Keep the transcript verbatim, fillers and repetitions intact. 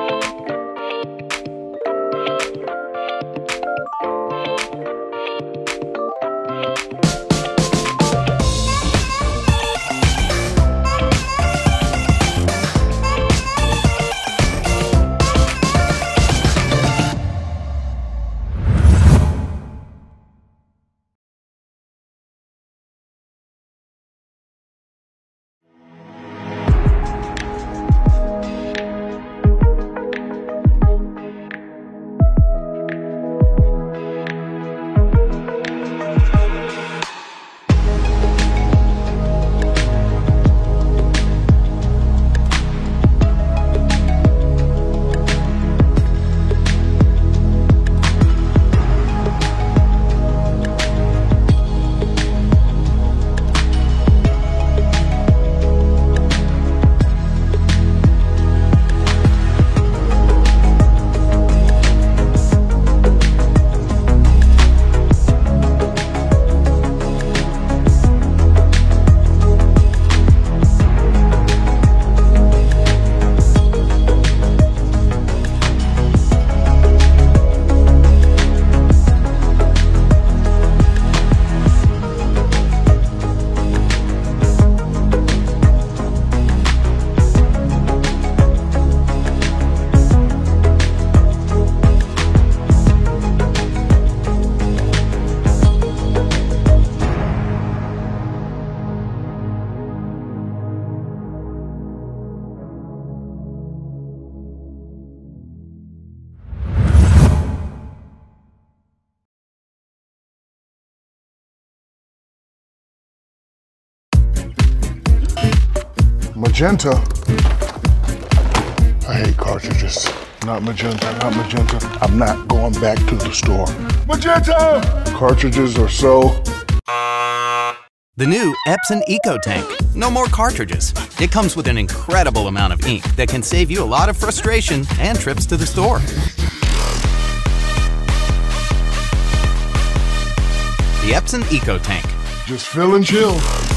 Magenta. I hate cartridges. Not magenta, not magenta. I'm not going back to the store. Magenta! Cartridges are so... The new Epson EcoTank. No more cartridges. It comes with an incredible amount of ink that can save you a lot of frustration and trips to the store. The Epson EcoTank. Just fill and chill.